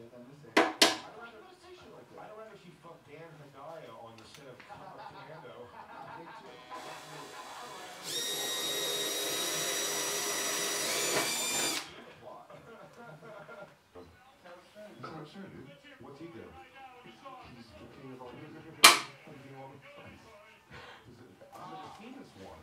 I'd rather she fuck Dan Hedaya on the set of Commando. What's he do? He's the king of all the famous one.